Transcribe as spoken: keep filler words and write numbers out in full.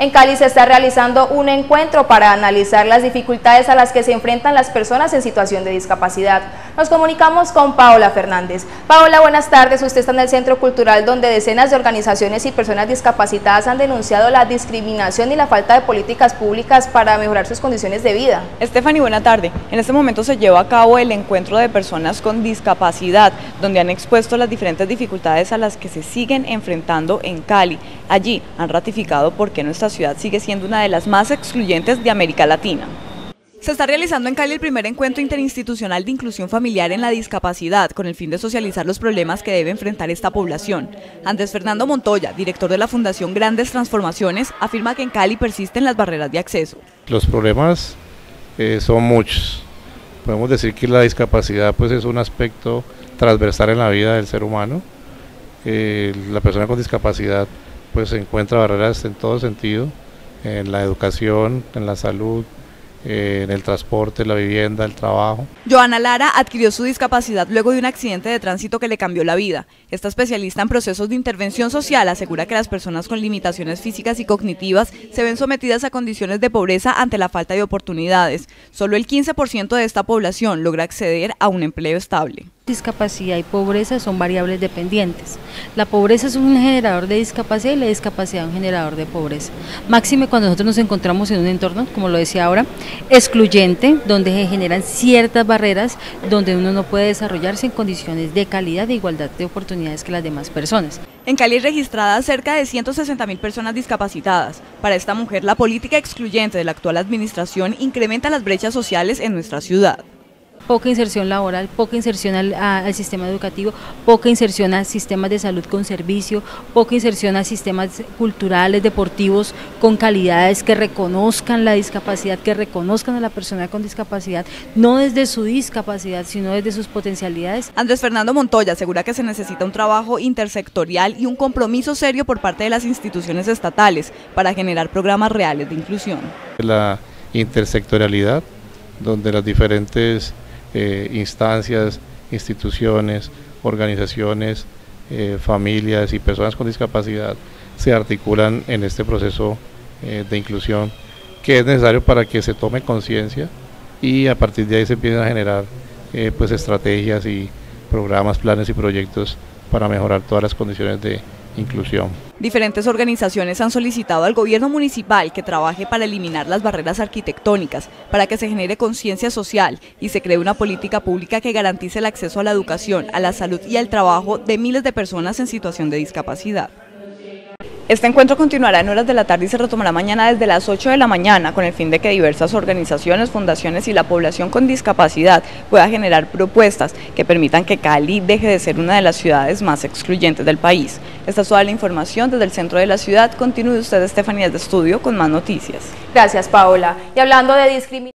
En Cali se está realizando un encuentro para analizar las dificultades a las que se enfrentan las personas en situación de discapacidad. Nos comunicamos con Paola Fernández. Paola, buenas tardes. Usted está en el Centro Cultural donde decenas de organizaciones y personas discapacitadas han denunciado la discriminación y la falta de políticas públicas para mejorar sus condiciones de vida. Stephanie, buena tarde. En este momento se lleva a cabo el encuentro de personas con discapacidad, donde han expuesto las diferentes dificultades a las que se siguen enfrentando en Cali. Allí han ratificado por qué nuestra ciudad sigue siendo una de las más excluyentes de América Latina. Se está realizando en Cali el primer encuentro interinstitucional de inclusión familiar en la discapacidad, con el fin de socializar los problemas que debe enfrentar esta población. Andrés Fernando Montoya, director de la Fundación Grandes Transformaciones, afirma que en Cali persisten las barreras de acceso. Los problemas eh, son muchos. Podemos decir que la discapacidad pues, es un aspecto transversal en la vida del ser humano. Eh, la persona con discapacidad pues, encuentra barreras en todo sentido, en la educación, en la salud, en el transporte, la vivienda, el trabajo. Joana Lara adquirió su discapacidad luego de un accidente de tránsito que le cambió la vida. Esta especialista en procesos de intervención social asegura que las personas con limitaciones físicas y cognitivas se ven sometidas a condiciones de pobreza ante la falta de oportunidades. Solo el quince por ciento de esta población logra acceder a un empleo estable. Discapacidad y pobreza son variables dependientes. La pobreza es un generador de discapacidad y la discapacidad un generador de pobreza. Máxime cuando nosotros nos encontramos en un entorno, como lo decía ahora, excluyente, donde se generan ciertas barreras, donde uno no puede desarrollarse en condiciones de calidad e igualdad de oportunidades que las demás personas. En Cali hay registradas cerca de ciento sesenta mil personas discapacitadas. Para esta mujer, la política excluyente de la actual administración incrementa las brechas sociales en nuestra ciudad. Poca inserción laboral, poca inserción al, a, al sistema educativo, poca inserción a sistemas de salud con servicio, poca inserción a sistemas culturales, deportivos con calidades que reconozcan la discapacidad, que reconozcan a la persona con discapacidad, no desde su discapacidad, sino desde sus potencialidades. Andrés Fernando Montoya asegura que se necesita un trabajo intersectorial y un compromiso serio por parte de las instituciones estatales para generar programas reales de inclusión. La intersectorialidad, donde las diferentes Eh, instancias, instituciones, organizaciones, eh, familias y personas con discapacidad se articulan en este proceso eh, de inclusión que es necesario para que se tome conciencia y a partir de ahí se empiecen a generar eh, pues estrategias y programas, planes y proyectos para mejorar todas las condiciones de inclusión. Diferentes organizaciones han solicitado al gobierno municipal que trabaje para eliminar las barreras arquitectónicas, para que se genere conciencia social y se cree una política pública que garantice el acceso a la educación, a la salud y al trabajo de miles de personas en situación de discapacidad. Este encuentro continuará en horas de la tarde y se retomará mañana desde las ocho de la mañana con el fin de que diversas organizaciones, fundaciones y la población con discapacidad pueda generar propuestas que permitan que Cali deje de ser una de las ciudades más excluyentes del país. Esta es toda la información desde el centro de la ciudad. Continúe usted, Estefanía, de estudio con más noticias. Gracias, Paola. Y hablando de discriminación.